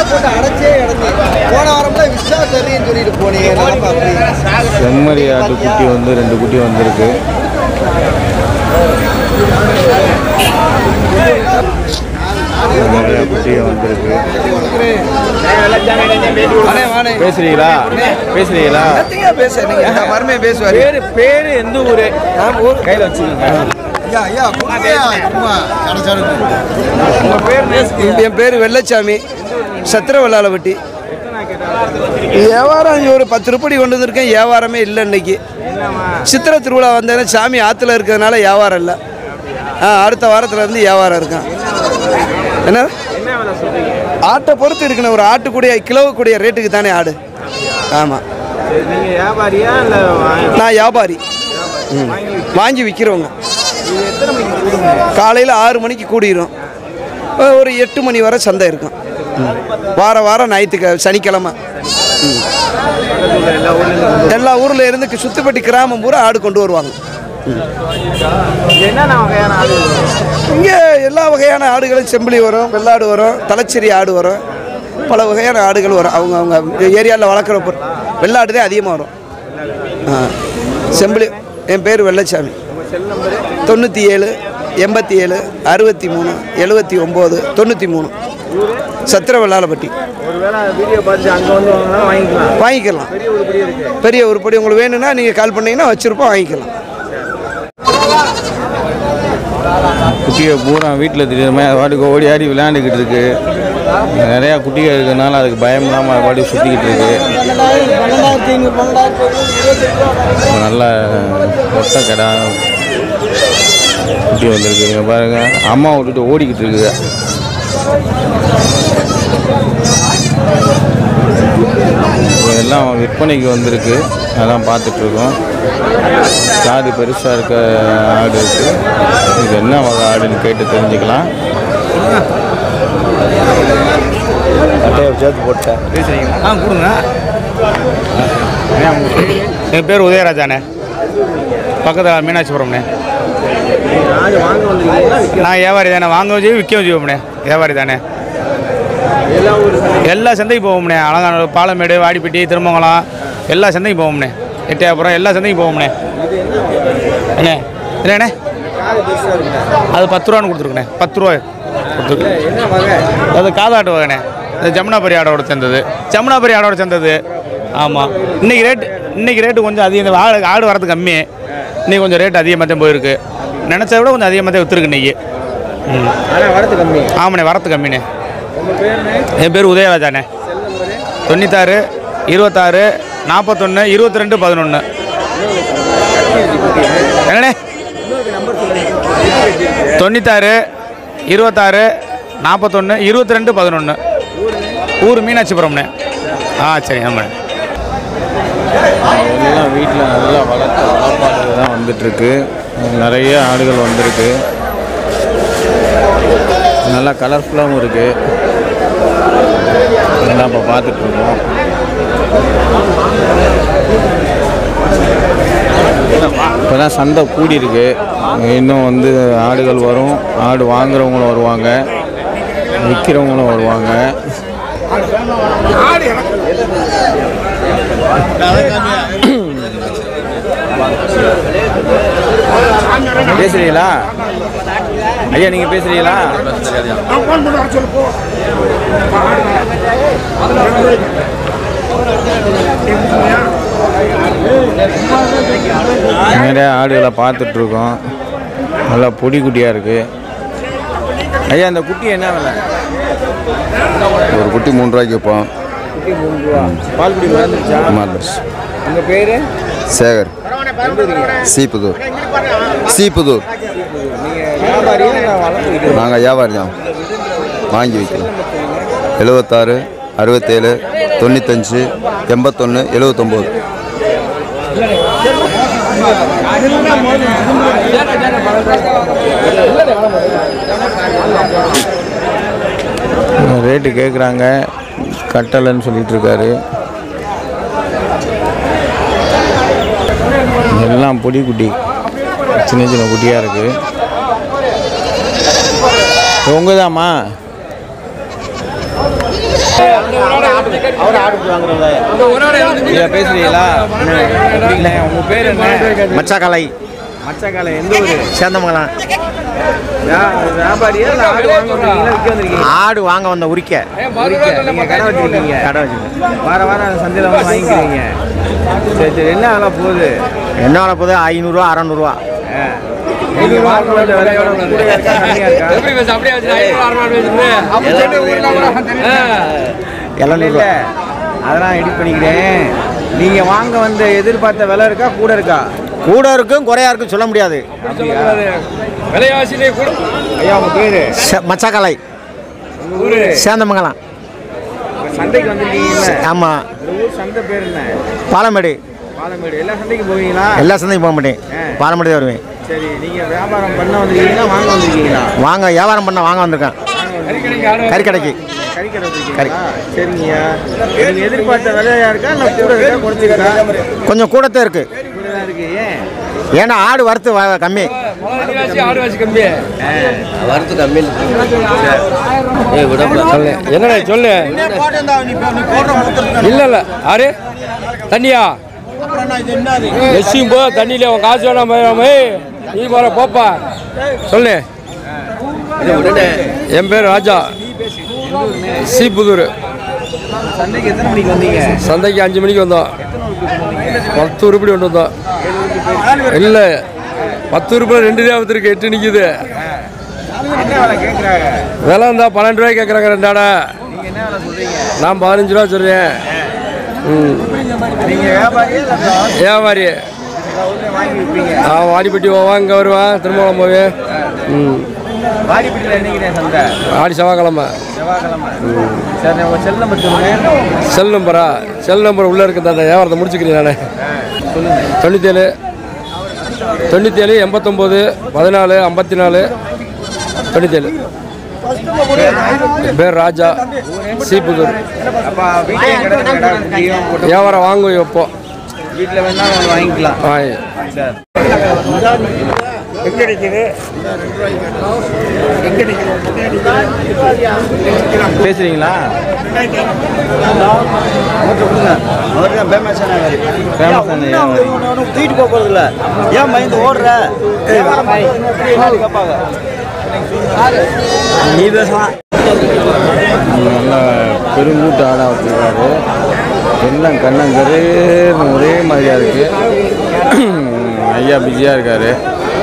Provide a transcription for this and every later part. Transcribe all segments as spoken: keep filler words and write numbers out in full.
செம்மறி ஆட்டு குட்டி வந்து ரெண்டு குட்டி வந்திருக்கு. நிறைய குட்டி வந்திருக்கு. பேசுறீங்களா பேசுறீங்களா பேரு பேரு எந்த ஊரு கையில் வச்சுக்கோங்க. என் பேர் வெள்ளச்சாமி, சத்திரவல்லாளப்பட்டி. வியாபாரம் இங்கே ஒரு பத்து ரூபாய் கொண்டு வந்திருக்கேன். வியாபாரமே இல்லை இன்னைக்கு. சித்திரை திருவிழா வந்தேன்னா சாமி ஆற்றுல இருக்கிறதுனால வியாபாரம் இல்லை. ஆ அடுத்த வாரத்தில் இருந்து வியாபாரம் இருக்கும். என்ன ஆட்டை பொறுத்து இருக்குண்ணே. ஒரு ஆட்டுக்கூடிய கிலோவுக்கூடிய ரேட்டுக்கு தானே ஆடு. ஆமாம். நான் வியாபாரி. ம் வாங்கி விற்கிறவங்க. காலையில் ஆறு மணிக்கு கூடிரும். ஒரு எட்டு மணி வரை சந்தை இருக்கும். வார வாரம் ஞாயிற்றுக்க சனிக்கிழமை. எல்லா ஊரில் இருந்து சுத்துப்பட்டி கிராமம் பூரா ஆடு கொண்டு வருவாங்க. இங்கே எல்லா வகையான ஆடுகளும் செம்பிளி வரும், வெள்ளாடு வரும், தலைச்சேரி ஆடு வரும், பல வகையான ஆடுகள் வரும். அவங்க அவங்க ஏரியாவில் வளர்க்குற பொருள் வெள்ளாடு தான் அதிகமாக வரும். செம்பிளி. என் பேர் வெள்ளச்சாமி. தொண்ணூற்றி ஏழு எண்பத்தி ஏழு அறுபத்தி மூணு எழுபத்தி ஒம்பது தொண்ணூற்றி மூணு சத்திரவல்லாளப்பட்டி. வாங்கிக்கலாம். பெரிய உருப்படி உங்களுக்கு வேணும்னா நீங்கள் கால் பண்ணிங்கன்னா வச்சுருப்போம், வாங்கிக்கலாம். குட்டியை பூரா வீட்டில் தெரியாம வாட்டுக்கு ஓடி ஆடி விளையாண்டுக்கிட்டு இருக்கு. நிறையா குட்டிகள் இருக்கிறதுனால அதுக்கு பயம் இல்லாமல் அது பாட்டி சுற்றிக்கிட்டு இருக்கு. நல்ல மொட்டை கடை குட்டி வந்துருக்கு பாருங்க. அம்மா விட்டுட்டு ஓடிக்கிட்டு இருக்குது. எல்லாம் விற்பனைக்கு வந்திருக்கு. அதெல்லாம் பார்த்துட்ருக்கோம். காடு பெருசாக இருக்க ஆடு இருக்குது. இது என்ன வகை ஆடுன்னு கேட்டு தெரிஞ்சுக்கலாம். அட்டையை சேர்த்து போட்டேன். பேசுறீங்களா? ஆ கொடுங்க. என் பேர் உதயராஜாண்ணே. பக்கத்தில் மீனாட்சிபுரம்ண்ணே. நான் வியாபாரி தானே. வாங்க வச்சு விற்க வச்சுக்கோம்ண்ணே. வியாபாரி தானே. எல்லா சந்தைக்கும் போவோம்ண்ணே. அலங்கான பாலமேடு, வாடிப்பட்டி, திருமங்கலம் எல்லா சந்தைக்கும் போவோம்ண்ணே. எட்டயபுரம் எல்லா சந்தைக்கும் போவோம்ண்ணே. என்ன என்னண்ணே அது பத்து ரூபான்னு கொடுத்துருக்குண்ணே. பத்து ரூபா கொடுத்துருக்கு. அது காதாட்டு வகைண்ணே. அது ஜமுனாபரி ஆடோட சேர்ந்தது. ஜமுனாபரி ஆடோட சேர்ந்தது. ஆமாம். இன்றைக்கி ரேட் இன்றைக்கி ரேட்டு கொஞ்சம் அதிகம். ஆடு ஆடு வரது கம்மி. இன்றைக்கி கொஞ்சம் ரேட் அதிகமாக தான் போயிருக்கு. நினச்சா விட கொஞ்சம் அதிகமாக தான் விற்றுருக்கு இன்றைக்கி. ம் வரத்து கம்மி. ஆமாண்ணே வரத்து கம்மிண்ணே. என் பேர் உதயராஜாண்ணே. தொண்ணூத்தாறு இருபத்தாறு நாற்பத்தொன்று இருபத்தி ரெண்டு பதினொன்று. என்னண்ணே? தொண்ணூத்தாறு இருபத்தாறு நாற்பத்தொன்று இருபத்தி ரெண்டு பதினொன்று. ஊர் மீனாட்சிபுரம்ண்ணே. ஆ சரி. ஆமாண்ணே. எல்லாம் வீட்டில் நல்லா வளர்த்து வளர்ப்பாடு தான் வந்துட்டுருக்கு. நிறைய ஆடுகள் வந்திருக்கு. நல்லா கலர்ஃபுல்லாகவும் இருக்குது. இதெல்லாம் இப்போ பார்த்துட்ருக்கோம். இப்போ தான் சந்தை கூடி இருக்கு. இன்னும் வந்து ஆடுகள் வரும். ஆடு வாங்குறவங்களும் வருவாங்க, விற்கிறவங்களும் வருவாங்க. பேசுறீங்களா ஐயா? நீங்க பேசுறீங்களா? நிறைய ஆடுகளை பார்த்துட்டு இருக்கோம். நல்லா பொடி குட்டியாக இருக்கு. ஐயா அந்த குட்டி என்ன விலை? ஒரு குட்டி மூணு ரூபாய்க்கு வைப்போம். குட்டி மூணு ரூபா. பால் குடி மறந்துருச்சா? மறந்துருச்சு. உங்கள் பேர்? சேகர். சீப்புதூர். சீப்புதூர். நாங்கள் வியாபாரி தான், வாங்கி வைக்கிறோம். எழுபத்தாறு அறுபத்தேழு தொண்ணூத்தஞ்சு எண்பத்தொன்று எழுபத்தொம்போது. ரேட்டு கேட்குறாங்க. கட்டலைன்னு சொல்லிட்டு இருக்காரு. எல்லாம் பொடி குட்டி, சின்ன சின்ன குட்டியாக இருக்குது. உங்கதாம்மா பேசுறீங்களா? உங்க பேர் என்ன? மச்சாக்கலை. மச்சக்காலை. எந்த ஊர்? சேந்தமங்கலம். வியாபாரியா இல்லை ஆடு வாங்க வந்திருக்கீங்களா, விற்க வந்திருக்கீங்க? ஆடு வாங்க வந்த உரிக்க. நீங்கள் கடை வச்சுருக்கீங்க? கடை வச்சுருக்கேன். வார வாரம் சந்தையில் வந்து வாங்கிக்கிறீங்க. சரி சரி. என்ன விலை போகுது? என்ன விலை போகுது? ஐநூறுரூவா அறநூறுவா. நீங்கள் வாங்குற விலையோட கூட இருக்கா, கம்மியாக இருக்கா? எழுநூறுவா. அதெல்லாம் எடிட் பண்ணிக்கிறேன். நீங்கள் வாங்க வந்த எதிர்பார்த்த விலை இருக்கா, கூட இருக்கா? கூட இருக்கும் குறையா இருக்கும் சொல்ல முடியாது. விலைவாசிலே கூட. ஐயா உங்கள் பேர்? மச்சாக்கலை. உங்கள் ஊர்? சேந்தமங்கலம். சந்தைக்கு வந்துருக்கீங்க? ஆமாம். இந்த ஊர் சந்தை பேர் என்ன? பாலமேடு. பாலமேடு. எல்லா சந்தைக்கும் போவீங்களா? எல்லா சந்தைக்கும் போக மாட்டேன், பாலமேடு தான் வருவேன். சரி. நீங்கள் வியாபாரம் பண்ண வந்திருக்கீங்களா, வாங்க வந்திருக்கீங்களா? வாங்க வியாபாரம் பண்ண வாங்க வந்திருக்கேன். கறிக்கடைக்கு. கறிக்கடை வந்திருக்கீங்களா? சரிங்கய்யா. நீங்கள் எதிர்பார்த்த விலையா இருக்கா இல்லை கூட இருக்கா, குறைச்சிருக்கா? கொஞ்சம் கூடத்தான் இருக்கு. கூட தான் இருக்கு. ஏன்? ஏன்னா ஆடு வரத்து வ- கம்மி. ஆடுவாசி கம்மி. வரத்து கம்மி. சொல்லு என்னடா சொல்லு. இல்லை இல்லை ஆறு தண்ணியா எஸ்ஸியும் போ தண்ணியில் அவன் காசு வேணாம். நீ போற போப்பா. சொல்லு. என் பேர் ராஜா. சீப்புதூர். சந்தைக்கு எத்தனை மணிக்கு வந்தீங்க? சந்தைக்கு அஞ்சு மணிக்கு வந்தோம். பத்து உருப்படி கொண்டு வந்தோம். இல்லை பத்து உருப்படி ரெண்டு ரூபா இருக்கு, எட்டு நிற்குது. என்ன விலை கேட்குறாங்க? விலை இருந்தா பன்னெண்டு ரூபாய் கேட்குறாங்க ரெண்டாடா. நீங்கள் என்ன விலை சொல்கிறீங்க? நான் பதினஞ்சு ரூபா சொல்கிறேன். ம் நீங்கள் வியாபாரியா இல்லை வியாபாரி. வாங்கி விற்பீங்க? அவன் வாடிப்பட்டி போவான், இங்கே வருவான், திருமணம் போவேன். ம் வாடிப்பட்டியில் என்னைக்குனே சந்தை? ஆடி செவ்வாய்க்கிழமை. செவ்வாய்க்கிழமை. சரி. உங்கள் செல் நம்பர் சொல்லுங்கள். செல் நம்பரா? செல் நம்பர் உள்ளே இருக்குது. அந்த வியாபாரத்தை முடிச்சுக்கிறேன் நான். சொல்லுங்கள். தொண்ணூற்றேழு தொண்ணூற்றேழு எண்பத்தொம்போது பதினாலு ஐம்பத்தி நாலு தொண்ணூற்றேழு. பேர் ராஜா. சீப்புதூர். அப்போ வீட்டில் கிடக்குற வியாபாரம் வாங்க வைப்போ. வீட்டில் வேணால் ஒன்று வாங்கிக்கலாம். வாங்கி சார். பேசுறீங்களா? அவர் தான் ஃபேமஸான ஃபேமஸான தூக்கிட்டு போக போகிறது இல்லை. ஏன் பயந்து ஓடுற? நீ பேசலாம். நல்ல பெருங்கூட்டு ஆடாக வச்சுருக்காரு. எல்லாம் கண்ணங்கரு ஒரே மாதிரியாக இருக்குது. ஐயா பிஸியாக இருக்கார்.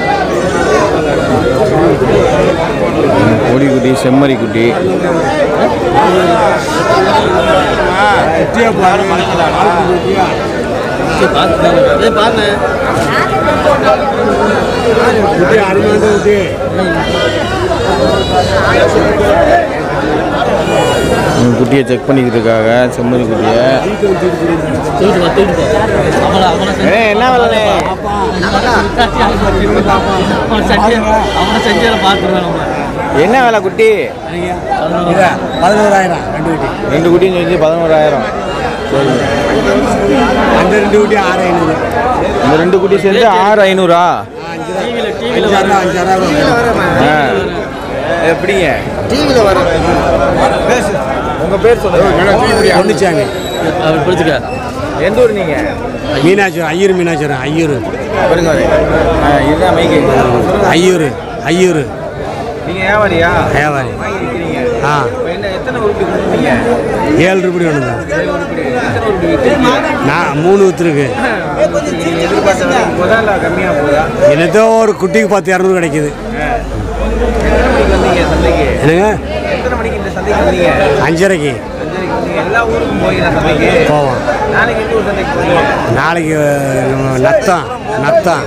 கொடிக்குட்டி, செம்மறி குட்டி. குட்டியை செக் பண்ணிக்கிட்டு இருக்காங்க, செம்மறி குட்டியை. என்ன விலைண்ணே? என்ன விலை குட்டி? பதினோராயிரம் ரெண்டு குட்டி. ரெண்டு குட்டின்னு சொல்லி பதினோராயிரம். சரி. அந்த ரெண்டு குட்டி ஆறு ஐநூறு. இந்த ரெண்டு குட்டி சேர்ந்து ஆறு ஐநூறா? ஆ. எப்படிங்க? டிவியில் வர உங்கள் பேர் சொல்லுங்கள். பொண்ணுச்சாமி. அவர் பிடிச்சிக்க. எந்த ஊர் நீங்கள்? மீனாட்சிபுரம். ஐயூர் மீனாட்சிபுரம். ஐயூர். பாருங்க. ஆ, இதுதான் மைக்கு. ஐயூர். ஐயூர். நீங்கள் வியாபாரியா? வியாபாரி. வாங்கி விற்கிறீங்க. ஆ. இப்போ என்ன எத்தனை உருப்படி கொடுத்தீங்க? ஏழு ரூபாய் ஒன்று தான். ஏழு உருப்படி. எத்தனை உருப்படி விற்கிறீங்க? நான் மூணு ஊற்றுருக்கு. நீங்கள் எதிர்பார்த்த விலை முதல்ல கம்மியாக போகுதா? என்னதோ ஒரு குட்டிக்கு பத்து இரநூறு கிடைக்குது. எத்தனை மணிக்கு வந்தீங்க சந்தைக்கு? என்னங்க? எத்தனை மணிக்கு இந்த சந்தைக்கு வந்தீங்க? அஞ்சரைக்கு அஞ்சரைக்கு வந்தீங்க. எல்லா ஊருக்கும் போகிறீங்களா சந்தைக்கு? போவோம். நாளைக்கு எந்த ஊர் சந்தைக்கு போகிறீங்க? நாளைக்கு நம்ம நத்தம். நத்தம்.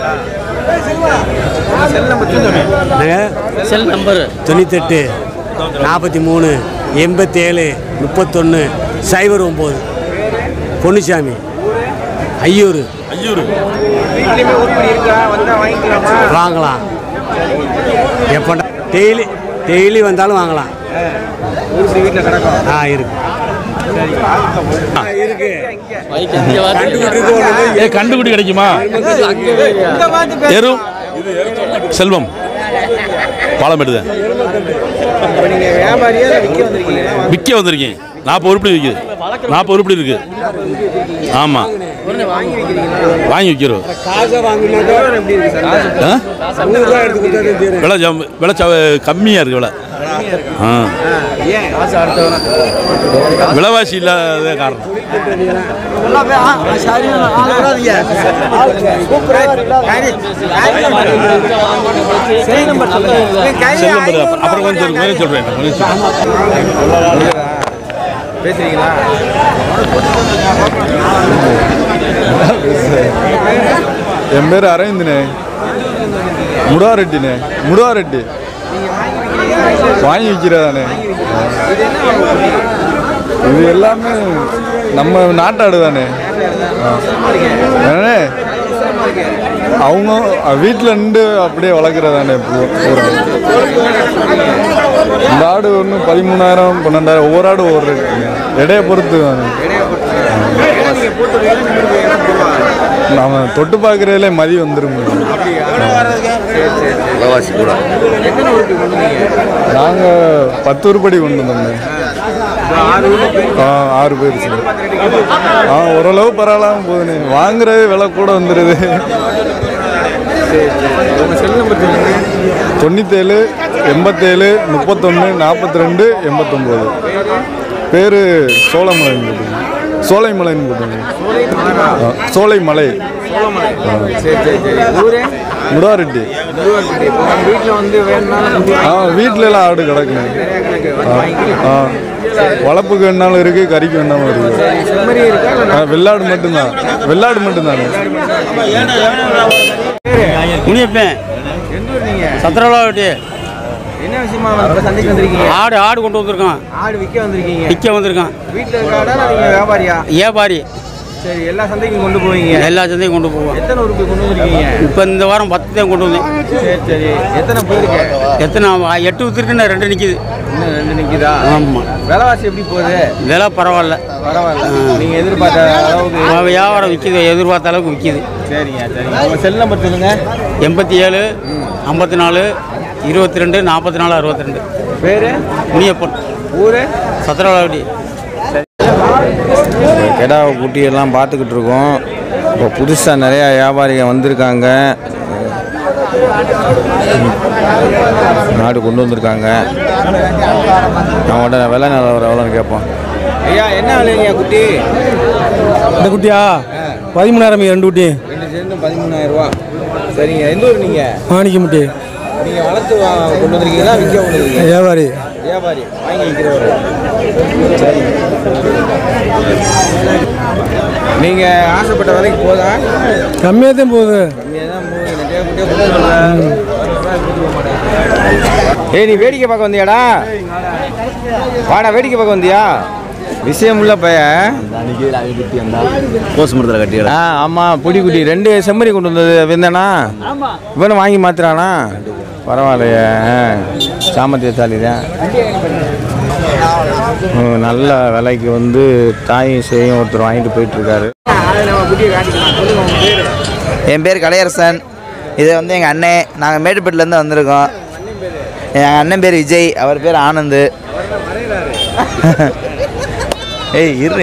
செல் நம்பர் சொல்லுங்கள். என்னங்க? செல் நம்பரு தொண்ணூத்தெட்டு நாற்பத்தி மூணு எண்பத்தேழு முப்பத்தொன்று சைபர் ஒம்பது. பொன்னுச்சாமி. ஐயூர். ஐயூர். வீட்லேயுமே உருப்படி இருக்கா? வந்தால் வாங்கிக்கலாமா? வாங்கலாம். எப்போ டெய்லி டெய்லி வந்தாலும் வாங்கலாம். உருப்படி வீட்டில் கிடக்கும். ஆ இருக்கு. இருக்கு. ஏ கண்டுபிடி கிடைக்குமா? எரு செல்வம் பாலமேடு தான். இப்போ நீங்கள் வியாபாரியா இல்லை விற்க வந்திருக்கீங்களா? விற்க வந்திருக்கேன். நாற்பது உருப்படி விற்குது. நாற்பது உருப்படி இருக்கு. ஆமாம், வாங்கி விற்கிறோம். விலை ஜம் விலை கம்மியாக இருக்குது. விலை ஆ விலைவாசி இல்லாத காரணம். அப்புறம் கொஞ்சம் கொஞ்சம் சொல்கிறேன். பேசுறீங்களா? என் பேர் அரவிந்தனே, முடாரெட்டினே. முடாரெட்டி வாங்கி விற்கிறதானே. இது எல்லாமே நம்ம நாட்டாடு தானே. ஏன்னே அவங்க வீட்டில் நின்று அப்படியே வளர்க்குறதானே. இந்த ஆடு ஒன்று பதிமூணாயிரம் பன்னெண்டாயிரம் ஒவ்வொரு ஆடு ஒவ்வொரு ரேட்டுங்க. எடையை பொறுத்து தானே. நாம் தொட்டு பார்க்குறதுல மதி வந்துடும். நாங்கள் பத்து உருப்படி கொண்டு வந்தோங்க. ஆ ஆறு போயிடுச்சு. ஆ ஓரளவு பரவாயில்லாமல் போகுதுண்ணே. வாங்குறது விலை கூட வந்துடுது. தொண்ணூற்றேழு எண்பத்தேழு முப்பத்தொன்று நாற்பத்தி ரெண்டு எண்பத்தொம்போது. பேர் சோழமலைன்னு போட்டுங்க. சோலைமலைன்னு போட்டுங்க. சோலைமலை. முடாரெட்டி. ஆ வீட்டில எல்லாம் ஆடு கிடக்குங்க. ஆ வளர்ப்புக்கு வேணாலும் இருக்கு, கறிக்கு வேணாலும் இருக்கு. வெள்ளாடு மட்டும்தான். வெள்ளாடு மட்டும்தானே. முனியப்பேன் சத்திரவாட்டி. என்ன விஷயமா சந்தைக்கு வந்திருக்கீங்க? ஆடு ஆடு கொண்டு வந்திருக்கோம். ஆடு விற்க வந்திருக்கீங்க? விற்க வந்திருக்கோம். வீட்டில் இருக்க ஆடா நீங்கள் வியாபாரியா? வியாபாரி. சரி, எல்லா சந்தைக்கும் கொண்டு போவீங்க? எல்லா சந்தையும் கொண்டு போவோம். எத்தனை உருப்படி கொண்டு வந்திருக்கீங்க? இப்போ இந்த வாரம் பத்து தான் கொண்டு வந்தேன். சரி சரி. எத்தனை போயிருக்கு? எத்தனை எட்டு விற்றுருக்குன்னு ரெண்டு நிற்கிது. இன்னும் ரெண்டு நிற்கிதா? ஆமாம். விலைவாசி எப்படி போகுது? விலை பரவாயில்ல. பரவாயில்ல. நீங்கள் எதிர்பார்த்த அளவுக்கு வியாபாரம் விற்கிது. எதிர்பார்த்த அளவுக்கு விற்கிது. சரிங்க சரிங்க. உங்கள் செல் நம்பர் சொல்லுங்கள். எண்பத்தி ஏழு ஐம்பத்தி நாலு இருபத்தி ரெண்டு நாற்பத்தி நாலு அறுபத்தி ரெண்டு. பேர் முனியப்பன். ஊர் சத்திரவாட்டி. கெடா குட்டியெல்லாம் பார்த்துக்கிட்டு இருக்கோம். இப்போ புதுசாக நிறையா வியாபாரிகள் வந்திருக்காங்க. நாடு கொண்டு வந்திருக்காங்க. அவங்கள்ட்ட விலை நிலவரம் எவ்வளோன்னு கேட்போம். ஐயா, என்ன விலைங்க குட்டி? இந்த குட்டியா பதிமூணாயிரம். ரெண்டு குட்டி ரெண்டு சேர்ந்து பதிமூணாயிரம் ரூபா. சரிங்க. எந்த ஊர் நீங்கள்? மாணிக்கமுட்டி. நீங்கள் வளர்த்து கொண்டு வந்திருக்கீங்களா விற்க கொண்டு வந்திருக்கீங்க? வியாபாரி. வியாபாரி வாங்கி விற்கிறவர். சரி. நீங்கள் ஆசைப்பட்ட விலைக்கு போதா? கம்மியாக தான் போகுது. கம்மியாக தான் போகுது. நிறைய குட்டியாக கொடுத்து. ஏய், நீ வேடிக்கை பார்க்க வந்தியாடா? வாடா, வேடிக்கை பார்க்க வந்தியா? விஷயம் இல்லை பையன். கோஸ் மரத்தில் கட்டிடா. ஆ ஆமாம், பொடி குட்டி ரெண்டு செம்மறி கொண்டு வந்தது வந்தேண்ணா. இவனை வாங்கி மாத்துறானா? பரவாயில்லையே, சாமர்த்திய தாலி தான். நல்ல விலைக்கு வந்து தாயும் சேயும் ஒருத்தர் வாங்கிட்டு போயிட்டுருக்காரு. என் பேர் கலையரசன். இது வந்து எங்கள் அண்ணன். நாங்கள் மேட்டுப்பேட்டிலேருந்து வந்திருக்கோம். என் அண்ணன் பேர் விஜய், அவர் பேர் ஆனந்த். ஏய் இரு,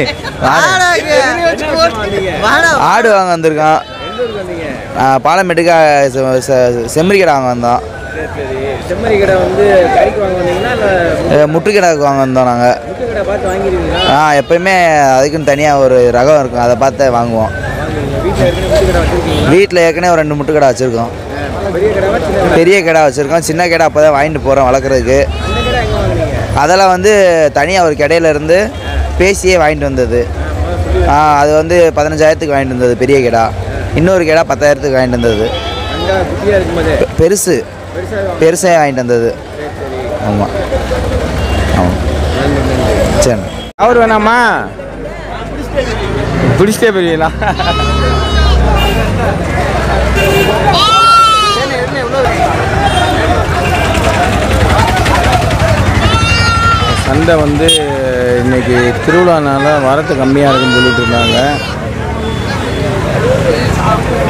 ஆடு வாங்க வந்திருக்கோம். பாலமேட்டுக்கு செம்மறி கடை வாங்க வந்தோம். செம்மறி கடை வந்து கறிக்கு வாங்க வந்தீங்கன்னா இல்லை முட்டு கடைக்கு வாங்க வந்தோம் நாங்கள். முட்டு கடை பார்த்து வாங்கிடுவீங்களா? ஆ எப்போயுமே அதுக்குன்னு தனியாக ஒரு ரகம் இருக்கும், அதை பார்த்து வாங்குவோம். வீட்டில் ஏற்கனவே ஒரு ரெண்டு முட்டு கடை வச்சுருக்கோம். பெரிய கடை வச்சுருக்கோம். சின்ன கடை அப்போ தான் வாங்கிட்டு போகிறோம் வளர்க்குறதுக்கு. அதெல்லாம் வந்து தனியாக ஒரு கடையிலேருந்து பேசியே வாங்கிட்டு வந்தது. அது வந்து பதினஞ்சாயிரத்துக்கு வாங்கிட்டு வந்தது பெரிய கடை. இன்னொரு கடை பத்தாயிரத்துக்கு வாங்கிட்டு வந்தது. பெருசு பெருசாக வாங்கிட்டு வந்தது. ஆமாம் ஆமாம். சரி, அவர் வேணாமா? பிடிச்சிட்டே போயிருவீங்களா? சந்தை வந்து இன்னைக்கு திருவிழானால வரத்து கம்மியாக இருக்குன்னு சொல்லிட்டு இருந்தாங்க.